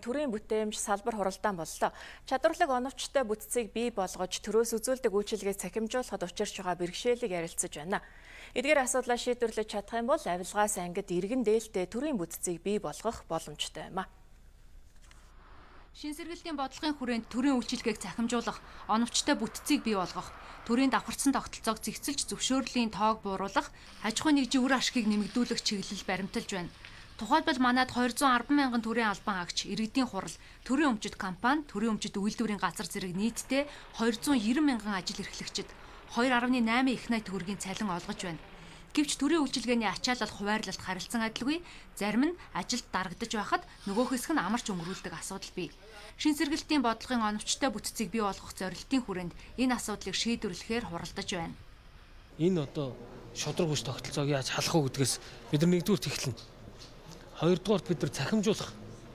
төрийн бүтээмж салбар хуралдаан боллоо. Чадварлаг оновчтой бүтцийг бий болгож төрөөс үзүүлдэг үйлчилгээг цахимжуулахад учирч байгаа бэрхшээлийг ярилцаж байна. Эдгээр асуудлаа шийдвэрлэж чадах юм бол авилгаас ангид иргэн дээлтэй төрийн бүтцийг бий болгох боломжтой юм а. Шин сэргэлтийн бодлогын хүрээнд төрийн үйлчилгээг цахимжуулах, оновчтой бүтцийг бий болгох, төрийн давхарцсан тогтолцоог зэгцэлж зөвшөөрлийн тоог бууруулах, аж ахуйн нэгжийн үр ашгийг нэмэгдүүлэх чиглэл баримталж байна. Тухайлбал манайд 210 мянган төрийн албан агч, иргэдийн хурал, төрийн өмчит компани, төрийн өмчит үйлдвэрийн газар зэрэг нийтдээ 290 мянган ажил эрхлэгчид 2.8 их найт төгрөгийн цалин олгож байна. Гэвч төрийн үйлчилгээний ачаалал хуваарлалт харилцан адилгүй, зарим нь ажилд дарагдаж байхад нөгөөх хэсэг нь амарч өнгөрүүлдэг асуудал бий. Шин сэргэлтийн бодлогын оновчтой бүтцийг бий болгох зорилтын хүрээнд энэ асуудлыг шийдвэрлэхээр хуралдаж байна. Энэ одоо шудраг хүч тогтолцоог яаж халах уу гэдгээс бид нар нэгдүгürt эхэлнэ. Хоёрдугаарт бид нар цахимжуулах.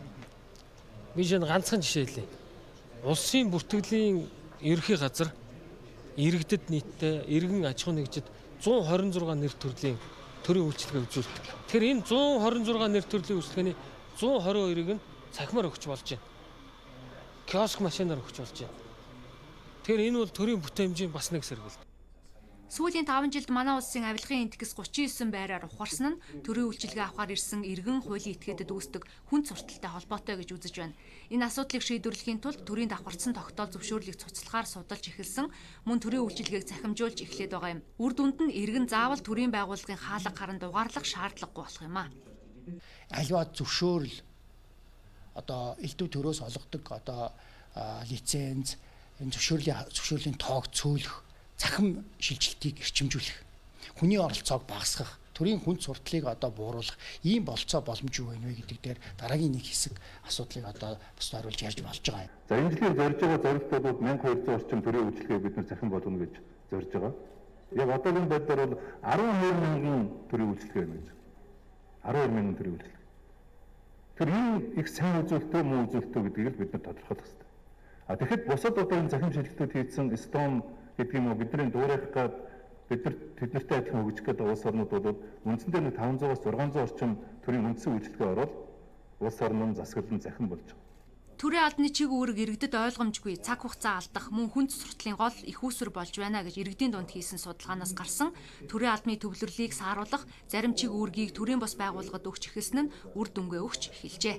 Би шинэ ганцхан жишээ хэлье. Улсын бүртгэлийн ерхий газар иргэдэд нийтдээ иргэн аж ахуй нэгжид 126 нэр төрлийн төрийн үйлчилгээ үзүүлдэг. Тэгэхээр энэ 126 нэр төрлийн үйлчилгээний 122-ыг нь цахимаар өгч болж байна. Киоск машинаар өгч болж байна. Тэгэхээр энэ бол төрийн бүтээмжийн бас нэг сэргэлт. Сүүлийн 5 жилд манай улсын авилгын индекс 39 байраар ухаарсан нь төрийн үйлчилгээ авахар ирсэн иргэн хуулийн этгээдэд үүсдэг хүн сурталтай холбоотой гэж үзэж байна. Энэ асуудлыг шийдвэрлэхийн тулд төрийн давхарцсан тогтоол зөвшөөрлийг цуцлахаар судалж эхэлсэн, мөн төрийн үйлчилгээг цахимжуулж эхлээд байгаа юм. Үр дүнд нь иргэн заавал төрийн байгууллагын хаалга харан дугаарлах шаардлагагүй болох юм а. Аливаа зөвшөөрөл одоо элдв төрөөс олгодог одоо лиценз, энэ зөвшөөрлийн тоог цөөлөх, цахим шилжилтийг эрчимжүүлэх, хүний оролцоог багасгах, төрийн хүнд сурталыг одоо бууруулах ийм болцоо боломж юу вэ гэдэг дээр дараагийн нэг хэсэг асуудлыг одоо бусдаар оруулж ярьж болж байгаа юм. За энэ жилийн зорж байгаа зорилтууд 1200 орчим төрийн үйлчилгээг бид нар цахим болгоно гэж зорж байгаа. Яг одоогийн байдлаар бол 12 мянган төрийн үйлчилгээ байна гэж. 12 мянган төрийн үйлчилгээ. Тэр энэ их сайн үзүүлэлтөө муу үзүүлэлтөө гэдгийг л бид нар тодорхойлох хэрэгтэй. Тэгэхэд бусад одоо энэ цахим шилжилтүүд хийсэн Стон гэдэг юм уу бидний дуурайх гад тэднэртэй адилхан хөгжих гэдэг улс орнууд бол үндсэндээ нэг 500-аас 600 орчим төрийн үндсэн үйлчилгээ ороод улс орнын засаглан захин болж байгаа. Төрийн албаны чиг үүрэг иргэдэд ойлгомжгүй, цаг хугацаа алдах, мөн хүнд сурталын гол их үүсвэр болж байна гэж иргэдийн дунд хийсэн судалгаанаас гарсан төрийн албаны төвлөрлийг сааруулах, зарим чиг үүргийг төрийн бас байгууллагад өгч эхэлсэн нь үр дүнгээ өгч эхэлжээ.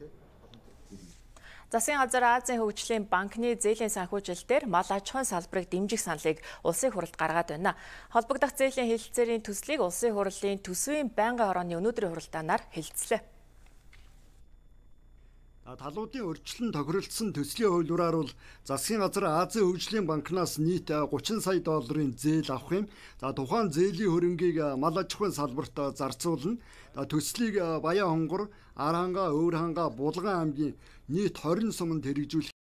Засгийн газар Азийн хөгжлийн банкны зээлийн санхүүжилтээр мал аж ахуйн салбарыг дэмжих саналыг улсын хуралд гаргаад байна. Холбогдох зээлийн хэлэлцээрийн төслийг улсын хурлын төсвийн байнгын хорооны өнөөдрийн хуралдаанаар хэлэлцлээ. Талуудын өрчлөн тохиролцсон төслийн хувилбараар бол засгийн газар Азийн хөгжлийн банкнаас нийт 30 сая долларын зээл авах юм. Тухайн зээлийн хөрөнгийг мал аж ахуйн салбарт зарцуулна. Төслийг Баян хонгор, Аранга, Өвөрханга, Булган аймгийн нийт 20 суманд хэрэгжүүлэх